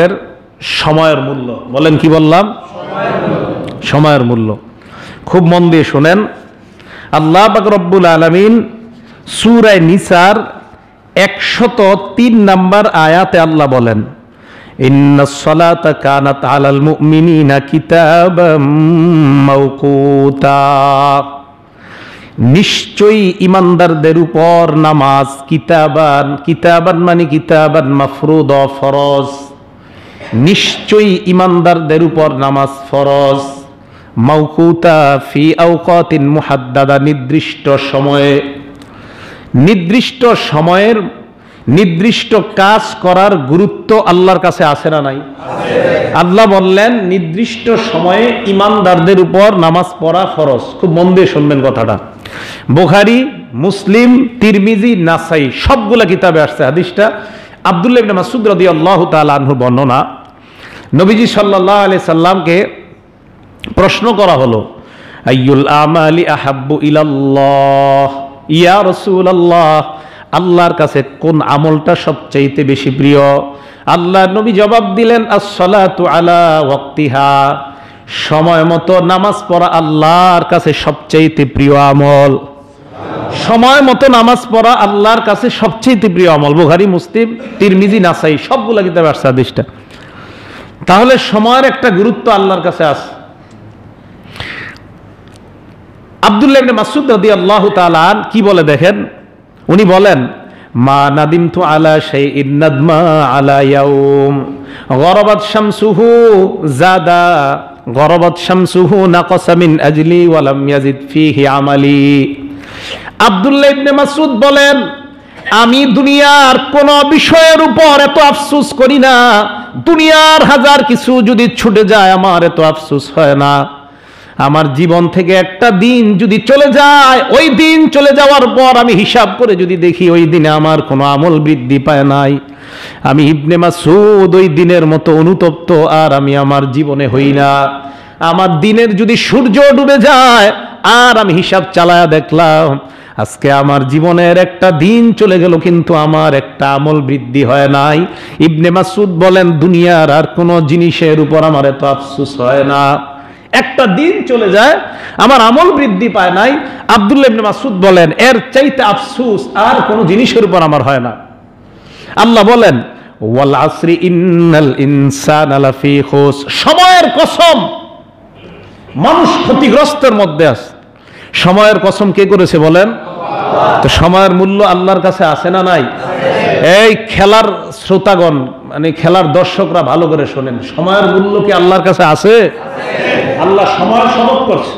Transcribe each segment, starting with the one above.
সময়ের মূল্য। বলেন কি বললাম? সময়ের মূল্য। খুব মন দিয়ে শুনেন। আল্লাহ পাক রব্বুল আলামিন সূরা নিসার 103 নম্বর আয়াতে আল্লাহ বলেন, ইন্নাস সালাতা কানাত আলাল মুমিনিনা কিতাবাম মাওকুতা। নিশ্চয়ই ইমানদারদের উপর নামাজ কিতাবান, কিতাবান মানে কিতাবান মাফরুদ, ফরজ। নিশ্চয়ই ইমানদারদের উপর নামাজ ফরজ। মাওকুতা ফি আওকাতিন মুহাদ্দাদা, নির্দিষ্ট সময়ে। নির্দিষ্ট সময়ের নির্দিষ্ট কাজ করার গুরুত্ব আল্লাহর কাছে আছে না নাই? আল্লাহ বললেন নির্দিষ্ট সময়ে ইমানদারদের উপর নামাজ পড়া ফরজ। খুব মন দিয়ে শুনবেন কথাটা। বুখারী, মুসলিম, তিরমিজি, নাসাই সবগুলা কিতাবে আসছে হাদিসটা। আব্দুল্লাহ ইবনে মাসউদ রাদিয়াল্লাহু তাআলা আনহু বর্ণনা, নবীজি সাল্লাল্লাহু আলাইহি সাল্লামকে প্রশ্ন করা হলো, আইয়ুল আমালি আহাব্বু ইলাল্লাহ ইয়া রাসূলুল্লাহ, আল্লাহর কাছে কোন আমলটা সবচাইতে বেশি প্রিয়? আল্লাহ নবী জবাব দিলেন, আস-সালাতু আলা ওয়াক্তিহা, সময় মতো নামাজ পড়া আল্লাহর কাছে সবচাইতে প্রিয় আমল। সময় মতো নামাজ পড়া আল্লাহর কাছে সবচাইতে প্রিয় আমল। বুখারী, মুসলিম, তিরমিজি, নাসাই সবগুলা কিতাবে আসছে হাদিসটা। তাহলে সময়ের একটা গুরুত্ব আল্লাহর কাছে আছে। আব্দুল্লাহ ইবনে মাসউদ রাদিয়াল্লাহু তাআলা কি বলে দেখেন, উনি বলেন, মা নাদিমতু আলা শাইইন নাদমা আলা ইয়াউম গরাবাত শামসুহু জাদা গরাবাত শামসুহু নাকাসা মিন আজলি ওয়া লাম ইয়াজিদ ফীহি আমালি। আব্দুল্লাহ ইবনে মাসউদ বলেন, আমি দুনিয়ার কোন বিষয়ের উপর এত আফসোস করি না, দুনিয়ার হাজার কিছু যদি ছুটে যায় আমার এত আফসোস হয় না। আমার জীবন থেকে একটা দিন যদি চলে যায়, ওই দিন চলে যাওয়ার পর আমি হিসাব করে যদি দেখি ওই দিনে আমার কোনো আমল বৃদ্ধি পায় নাই, আমি ইবনে মাসউদ ওই দিনের মতো অনুতপ্ত আর আমি আমার জীবনে হই না। আমার দিনের যদি সূর্য ডুবে যায় আর আমি হিসাব চালায়া দেখলাম আজকে আমার জীবনের একটা দিন চলে গেল কিন্তু আমার একটা আমল বৃদ্ধি হয় নাই। ইবনে মাসউদ বলেন, দুনিয়ার আর কোনো জিনিসের উপর আমার এত আফসোস হয় না। একটা দিন চলে যায় আমার আমল বৃদ্ধি পায় নাই। আব্দুল্লাহ ইবনে মাসউদ বলেন, এর চাইতে আফসোস আর কোন জিনিসের উপর আমার হয় না। আল্লাহ বলেন, ওয়াল আসরি ইন্নাল ইনসানা লাফি খুস, সময়ের কসম, মানুষ ক্ষতিগ্রস্তের মধ্যে আছে। সময়ের কসম কে করেছে বলেন? তো সময়ের মূল্য আল্লাহর কাছে আছে না নাই? এই খেলার শ্রোতাগণ, মানে খেলার দর্শকরা ভালো করে শোনেন, সময়ের মূল্য কি আল্লাহর কাছে আছে? আল্লাহ সময় সবক করছে।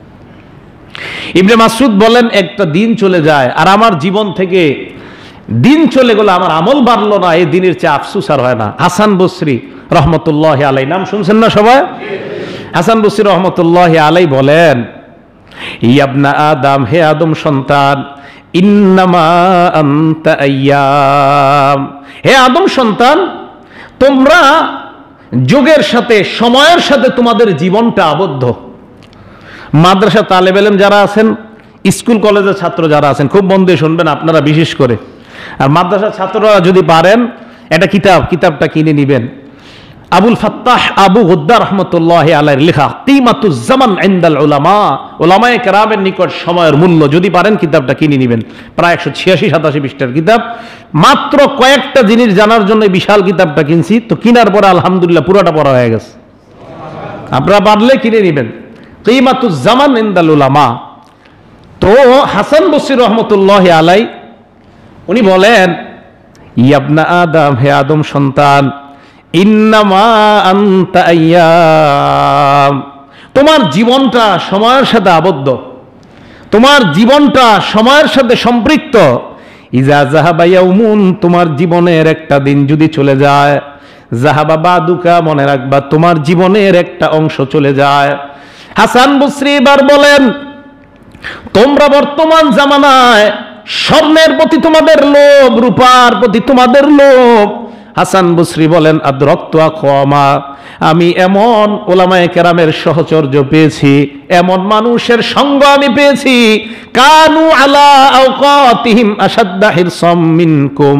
ইবনে মাসউদ বলেন, একটা দিন চলে যায় আর আমার জীবন থেকে দিন চলে গেল, আমার আমল বাড়লো না, এই দিনের চেয়ে আফসোস আর হয় না। হাসান বসরি রহমতুল্লাহি আলাইহি, নাম শুনছেন না সবাই? হাসান বসরি রহমতুল্লাহি আলাইহি বলেন, ইবনা আদম, হে আদম সন্তান, ইন্নামা আনতা আইয়াম, হে আদম সন্তান, তোমরা যুগের সাথে, সময়ের সাথে তোমাদের জীবনটা আবদ্ধ। মাদ্রাসা তালেব ইলম যারা আছেন, স্কুল কলেজের ছাত্র যারা আছেন, খুব মন দিয়ে শুনবেন আপনারা বিশেষ করে। আর মাদ্রাসার ছাত্ররা যদি পারেন একটা কিতাবটা কিনে নিবেন। আবুল ফাত্তাহ আবু গুদ্দা রহমতুল্লাহি আলাইহির লেখা কিমাতুজ জামান ইনদাল উলামা, উলামায়ে কেরামের নিকট সময়ের মূল্য, যদি পারেন কিতাবটা কিনে নিবেন। প্রায় 186-87 পৃষ্ঠার কিতাব। মাত্র কয়েকটা জিনিস জানার জন্য বিশাল কিতাবটা কিনছি, তো কিনার পরে আলহামদুলিল্লাহ পুরোটা পড়া হয়ে গেছে। আপনারা পারলে কিনে নিবেন, কিমাতুজ জামান ইনদাল উলামা। তো হাসান বসরি রহমতুল্লাহি আলাইহি উনি বলেন, ইবনা আদম, হে আদম সন্তান, ইন্নামা আনতা আইয়াম, তোমার জীবনটা সময়ের সাথে আবদ্ধ, তোমার জীবনটা সময়ের সাথে সম্পৃক্ত। ইজা যাহাবা ইয়াউমুন, তোমার জীবনের একটা দিন যদি চলে যায়, যাহাবা বাদুকা, মনে রাখবা তোমার জীবনের একটা অংশ চলে যায়। হাসান বসরি এবার বলেন, তোমরা বর্তমান জামানায় স্বর্ণের প্রতি তোমাদের লোভ, রূপার প্রতি তোমাদের লোভ। হাসান বসরি বলেন, আদরাকতু আকওয়ামা, আমি এমন উলামায়ে কেরামের সহচর্য পেয়েছি, এমন মানুষের সঙ্গ আমি পেয়েছি, কানু আলা আওকাতিহিম আশাদ্দা হিরসাম মিনকুম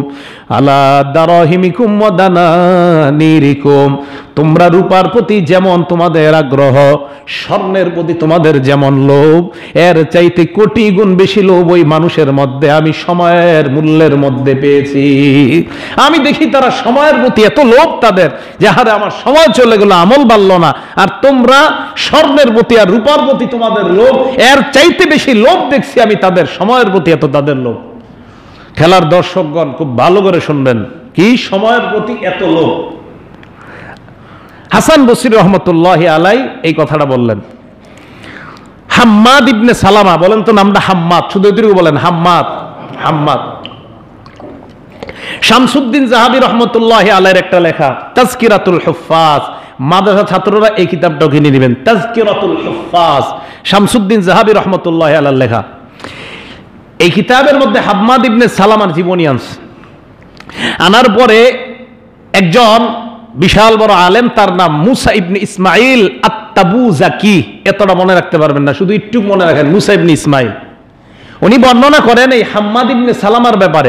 আলা দারাহিমিকুম ওয়া দানানিরিকুম, তোমরা রূপার প্রতি যেমন তোমাদের আগ্রহ, স্বর্ণের প্রতি তোমাদের যেমন লোভ, এর চাইতে কোটি গুণ বেশি লোভ ওই মানুষের মধ্যে আমি সময়ের মূল্যের মধ্যে পেয়েছি। আমি দেখি তারা সময়ের প্রতি এত লোভ তাদের, যে হারে আমার সময় চলে গেল, আমল বাড়ল না। আর তোমরা স্বর্ণের প্রতি আর রূপার প্রতি তোমাদের লোভ, এর চাইতে বেশি লোভ দেখছি আমি তাদের, সময়ের প্রতি এত তাদের লোভ। খেলার দর্শকগণ খুব ভালো করে শুনবেন, কি সময়ের প্রতি এত লোভ। হাসান বসরি রহমতুল্লাহি আলাই এই কথাটা বললেন। হাম্মাদ ইবনে সালামা, বলেন তো নামটা হাম্মাদ, শুধু এটুকু বলেন হাম্মাদ। হাম্মাদ শামসুদ্দিন জাহাবী রহমতুল্লাহি আলাইহির একটা লেখা তাজকিরাতুল হুফাজ, মাদ্রাসা ছাত্ররা এই কিতাবটা কিনে নেবেন, তাজকিরাতুল হুফাজ, শামসুদ্দিন জাহাবী রহমতুল্লাহি আলাইহির লেখা। এই কিতাবের মধ্যে হাম্মাদ ইবনে সালামার জীবনী আনার পরে একজন বিশাল বড় আলেম, তার নাম মুসা ইবনে ইসমাইল আত-তাবুজাকি, এতটা মনে রাখতে পারবেন না, শুধু একটু মনে রাখেন, মুসা ইবনে ইসমাইল। উনি বর্ণনা করেন এই হাম্মাদ ইবনে সালামার ব্যাপারে,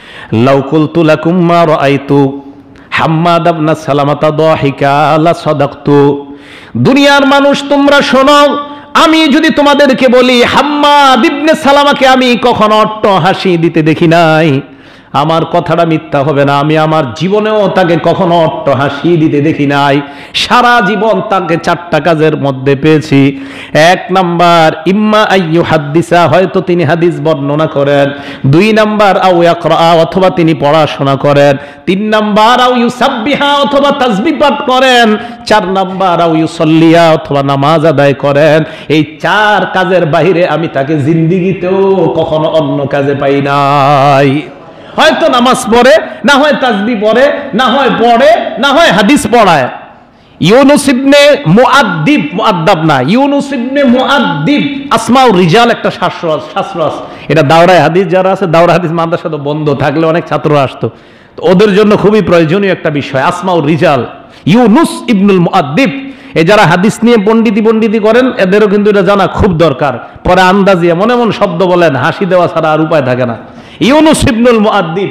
লাউ কুলতু লাকুম মা রাআইতু হাম্মাদ ইবনে সালামাতা দাহিকা লা সাদাকতু। দুনিয়ার মানুষ তোমরা শোনো, আমি যদি তোমাদেরকে বলি হাম্মাদ ইবনে সালামাকে আমি কখনো অট্ট হাসি দিতে দেখি নাই, আমার কথাটা মিথ্যা হবে না। আমি আমার জীবনেও তাকে কখনো অট্ট হাসি দিতে দেখি নাই। সারা জীবন তাকে চারটা কাজের মধ্যে পেয়েছি। এক নাম্বার ইম্মা আইয়ু হাদিসা, হয়তো তিনি হাদিস বর্ণনা করেন। দুই নাম্বার আও ইয়াকরা, অথবা তিনি পড়াশোনা করেন। তিন নাম্বার আও ইউসাব্বিহা, অথবা তাসবিহ পাঠ করেন। চার নাম্বার আও ইউসাল্লিয়া, অথবা নামাজ আদায় করেন। এই চার কাজের বাইরে আমি তাকে জিন্দেগিতেও কখনো অন্য কাজে পাই নাই। হয়তো নামাজ পড়ে, না হয় তাসবিহ পড়ে, না হয় পড়ে, না হয় হাদিস পড়ায়। ইউনুস ইবনে মুআদ্দিব, মুআদ্দাব না, ইউনুস ইবনে মুআদ্দিব আসমাউর রিজাল একটা শাস্ত্র আছে। এটা দাওরায়ে হাদিস যারা আছে, দাওরা হাদিস মাদ্রাসা তো বন্ধ থাকলে অনেক ছাত্ররা আসতো, তো ওদের জন্য খুবই প্রয়োজনীয় একটা বিষয় আসমাউর রিজাল। ইউনুস ইবনুল মুআদ্দিব, এই যারা হাদিস নিয়ে পণ্ডিতি করেন, এদেরও কিন্তু এটা জানা খুব দরকার। পরে আন্দাজি এমন এমন শব্দ বলেন, হাসি দেওয়া ছাড়া আর উপায় থাকে না। ইউনুস ইবনুল মুআদ্দিব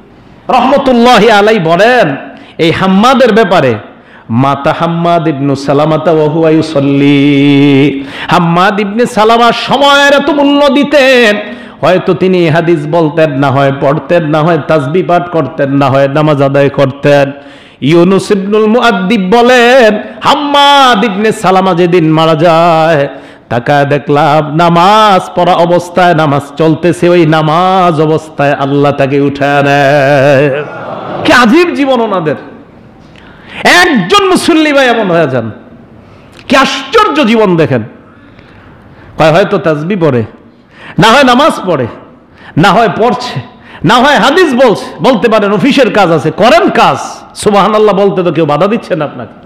রহমতুল্লাহি আলাই বলেন এই হাম্মাদের ব্যাপারে, মাতা হাম্মাদ ইবনু সালামাতা ওয়া হুয়া ইউসাল্লি। হাম্মাদ ইবনে সালামা সময়ের এত মূল্য দিতেন, হয়তো তিনি হাদিস বলতেন, না হয় পড়তেন, না হয় তাসবিহ পাঠ করতেন, না হয় নামাজ আদায় করতেন। ইউনুস ইবনুল মুআদ্দিব বলেন হাম্মাদ ইবনে সালামা যেদিন মারা যায়, তাকায় দেখলাম নামাজ পড়া অবস্থায়, নামাজ চলতেছে, ওই নামাজ অবস্থায় আল্লাহ তাকে উঠায় নেয়। কি আজীব জীবন ওনাদের। একজন মুসল্লি ভাই এমন হয়ে যান, কি আশ্চর্য জীবন দেখেন। হয়তো তাসবিহ পড়ে, না হয় নামাজ পড়ে, না হয় পড়ছে, না হয় হাদিস বলতে পারেন, অফিসের কাজ আছে, করেন কাজ, সুবহানাল্লাহ বলতে তো কেউ বাধা দিচ্ছে না আপনাকে।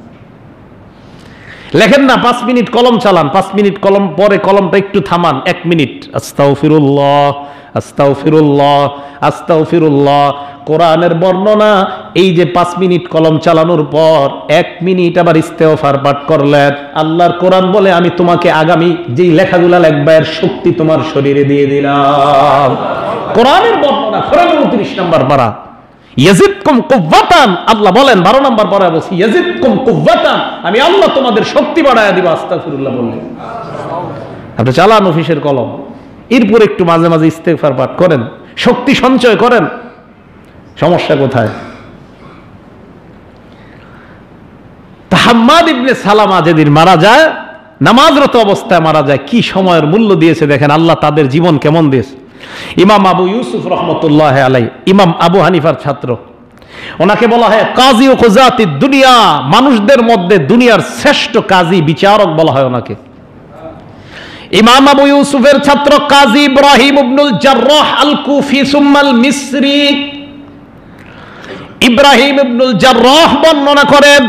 লেখেন না 5 মিনিট কলম চালান, 5 মিনিট কলম পরে কলমটা একটু থামান, 1 মিনিট আস্তাগফিরুল্লাহ আস্তাগফিরুল্লাহ আস্তাগফিরুল্লাহ। কোরআনের বর্ণনা এই যে 5 মিনিট কলম চালানোর পর 1 মিনিট আবার ইস্তেগফার পাঠ করলেন, আল্লাহর কোরআন বলে আমি তোমাকে আগামী যেই লেখাগুলা লিখবা এর শক্তি তোমার শরীরে দিয়ে দিলাম। কোরআনের বর্ণনা, কোরআন 29 নম্বর পারা, ইয়াজিদকুম কুওয়াতান, আল্লাহ বলেন 12 নম্বর পারায় বলছি ইয়াজিদকুম কুওয়াতান, আমি আল্লাহ তোমাদের শক্তি বাড়ায়া দিব। আস্তাগফিরুল্লাহ বললেন। আপনি চালান অফিসের কলম, এরপর একটু মাঝে মাঝে ইস্তেগফার পাঠ করেন, শক্তি সঞ্চয় করেন। সমস্যা কোথায়? হাম্মাদ ইবনে সালামা যেদিন মারা যায়, নামাজরত অবস্থায় মারা যায়, কি সময়ের মূল্য দিয়েছে দেখেন আল্লাহ, তাদের জীবন কেমন দিয়েছে। ইমাম আবু ইউসুফ রহমতুল্লাহ আলাই, ইমাম আবু হানিফার ছাত্র, ওনাকে বলা হয় কাজী ও কুজাতি দুনিয়া, মানুষদের মধ্যে দুনিয়ার শ্রেষ্ঠ কাজী বিচারক বলা হয় ওনাকে। ইমাম আবু ইউসুফের ছাত্র কাজী ইব্রাহিম ইবনুল জাররাহ আল কুফি সুম্মাল মিসরি, ইব্রাহিম ইবনুল জাররাহ বর্ণনা করেন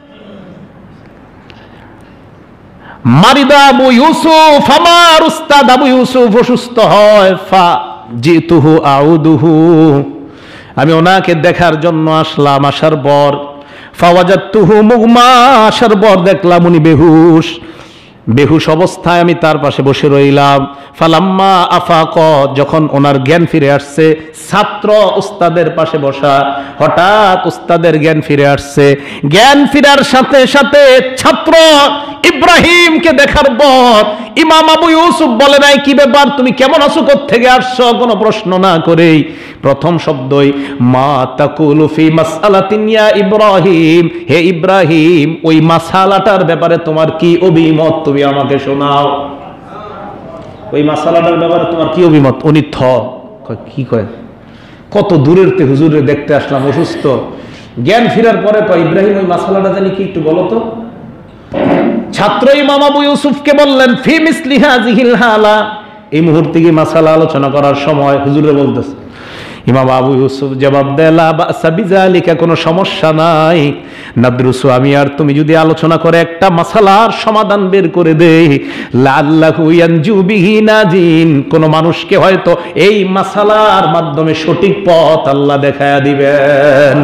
মারিদা আবু ইউসুফ, আমার উস্তাদ আবু ইউসুফ অসুস্থ হয়, ফাজিতুহু আউদুহু, আমি ওনাকে দেখার জন্য আসলাম, আসার পর ফাওয়াজাতুহু মুগমা, আসার পর দেখলাম উনি বেহুশ। বেহুশ অবস্থায় আমি তার পাশে বসে রইলাম। ফালাম্মা আফাক, যখন ওনার জ্ঞান ফিরে আসছে, ছাত্র উস্তাদের পাশে বসা, হঠাৎ উস্তাদের জ্ঞান ফিরে আসছে। জ্ঞান ফিরার সাথে সাথে ছাত্র ইব্রাহিমকে দেখার পর ইমাম আবু ইউসুফ বলে নাই, কি ব্যাপার, তুমি কেমন আছো, কোত্থেকে আসছো, কোনো প্রশ্ন না করেই প্রথম শব্দই মা তাকুলু ফি মাসআলাতিন ইয়া ইব্রাহিম, হে ইব্রাহিম, ওই মাসালাটার ব্যাপারে তোমার কি অভিমত, তুমি আমাকে শোনাও। ওই মাসালাটার ব্যাপারে তোমার কি অভিমত? উনি কি কয়, কত দূরের তে হুজুরে দেখতে আসলাম, অসুস্থ। জ্ঞান ফিরার পরে কয়, ইব্রাহিম ওই মাসালাটা জানি কি, একটু বলো তো। ছাত্র ইমাম আবু ইউসুফকে বললেন, ফি মিসলি হাযিহিল হালা, এই মুহূর্তে কি মাসালা আলোচনা করার সময়? হুজুরে বলতেছে। ইমাম আবু ইউসুফ জবাব দেয়, লা বাসা বিযালিকা, কোনো সমস্যা নাই। নাদরুসু, আমি আর তুমি যদি আলোচনা করে একটা মাসালার সমাধান বের করে দেই, লাআল্লাহু ইয়ানজু বিহি নাজিন, কোন মানুষকে হয়তো এই মাসালার মাধ্যমে সঠিক পথ আল্লাহ দেখায়া দিবেন।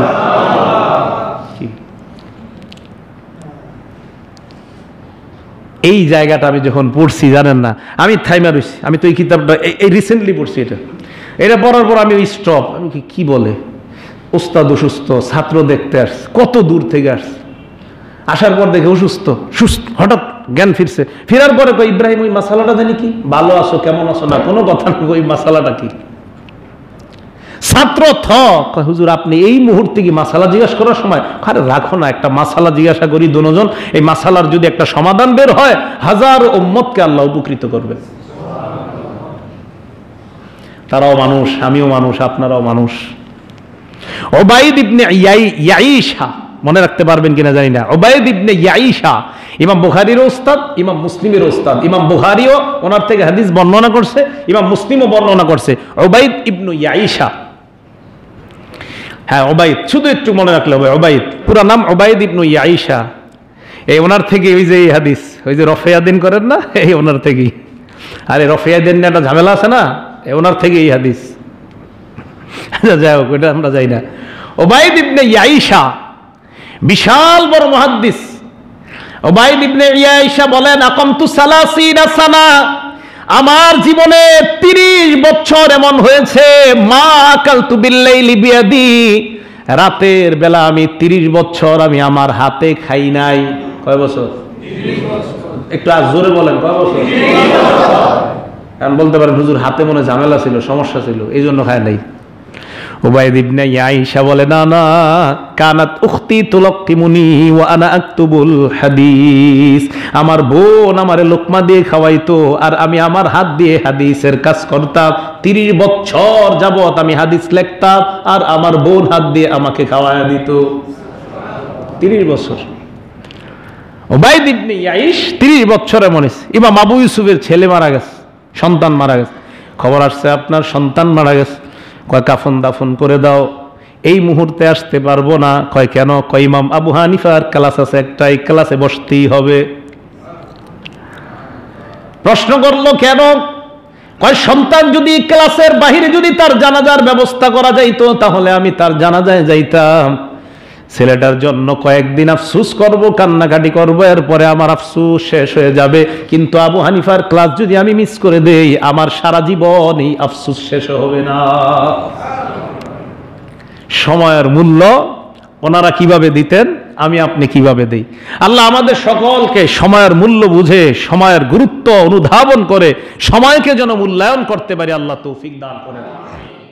এই জায়গাটা আমি যখন পড়ছি, জানেন না, আমি থাইমা রইছি। আমি তো এই কিতাবটা এই রিসেন্টলি পড়ছি। এটা পড়ার পর আমি স্টপ, আমি কি বলে, ওস্তাদ অসুস্থ, ছাত্র দেখতে আসছে, কত দূর থেকে আসছে, আসার পর দেখে অসুস্থ, সুস্থ, হঠাৎ জ্ঞান ফিরছে। ফেরার পরে কই, ইব্রাহিম ওই মাসালাটা জানি কি, ভালো আছো, কেমন আছো, না কোনো কথা না, ওই মাসালাটা কি। ছাত্র হুজুর আপনি এই মুহূর্তে কি মাসালা জিজ্ঞাসা করার সময়? আরে রাখো না, একটা মাসালা জিজ্ঞাসা করি দুজন, এই মাসালার যদি একটা সমাধান বের হয়, হাজার উম্মতকে আল্লাহ উপকৃত করবে। তারাও মানুষ, আমিও মানুষ, আপনারাও মানুষ। উবাইদ ইবনে ইয়াঈশা, মনে রাখতে পারবেন কিনা জানি না। উবাইদ ইবনে ইয়াঈশা ইমাম বুখারীর ওস্তাদ, ইমাম মুসলিমের ওস্তাদ। ইমাম বুখারীও ওনার থেকে হাদিস বর্ণনা করছে, ইমাম মুসলিমও বর্ণনা করছে। উবাইদ ইবনে ইয়াঈশা, হ্যাঁ উবাইদ, শুধু একটু মনে রাখলে হবে। উবাইদ পুরা নাম উবাইদ ইবনে ইয়াঈশা। এই ওনার থেকে ওই যে এই হাদিস, ওই যে রফিয়াদিন করেন না, এই ওনার থেকেই। আরে রফিয়াদিন একটা ঝামেলা আছে না, ওনার থেকে এই হাদিস। যাই হোক, ওটা আমরা যাই না। উবাইদ ইবনে ইয়াঈশা বিশাল বড় মুহাদ্দিস। উবাইদ ইবনে ইয়াঈশা বলেন, আকামতু 30 সানা, আমার জীবনে 30 বছর এমন হয়েছে, মা আকালতু বিল্লাইলি বিয়াদি, রাতের বেলা আমি 30 বছর আমি আমার হাতে খাই নাই। কয় বছর? 30 বছর। একটু আর জোরে বলেন, কয় বছর? 30 বছর। কারণ বলতে পারেন হুজুর হাতে মনে ঝামেলা ছিল, সমস্যা ছিল, এই জন্য খায় নাই। উবাইদ ইবনে ইয়াঈশা বলে, না না, কানাত উখতি তুলাক্কিমুনি ওয়া আনা আকতুবুল হাদিস, আমার বোন আমারে লোকমা দিয়ে খাওয়াইতো আর আমি আমার হাত দিয়ে হাদিসের কাজ করতাম। 30 বছর যাবত আমি হাদিস লিখতাম আর আমার বোন হাত দিয়ে আমাকে খাওয়ায়া দিত। 30 বছর। উবাইদ ইবনে ইয়াঈশ 30 বছরে মনে। ইমাম আবু ইউসুফের ছেলে মারা গেছে, সন্তান মারা গেছে, খবর আসছে আপনার সন্তান মারা গেছে। কয় কাফন দাফন করে দাও, এই মুহূর্তে আসতে পারবো না। কয় কেন? কয় ইমাম আবু হানিফার ক্লাস আছে একটা, এই ক্লাসে বসতেই হবে। প্রশ্ন করলো কেন? কয় সন্তান যদি ক্লাসের বাহিরে যদি তার জানাজার ব্যবস্থা করা যাইতো তাহলে আমি তার জানাজায় যাইতাম। ছেলেটার জন্য কয়েকদিন আফসুস করব, কান্নাকাটি করব, এরপরে আমার আফসুস শেষ হয়ে যাবে। কিন্তু আবু হানিফার ক্লাস যদি আমি মিস করে দেই, আমার সারা জীবন এই আফসুস শেষ হবে না। সময়ের মূল্য ওনারা কিভাবে দিতেন, আমি আপনি কিভাবে দেই। আল্লাহ আমাদের সকলকে সময়ের মূল্য বুঝে, সময়ের গুরুত্ব অনুধাবন করে সময়কে যেন মূল্যায়ন করতে পারি, আল্লাহ তৌফিক দান করেন।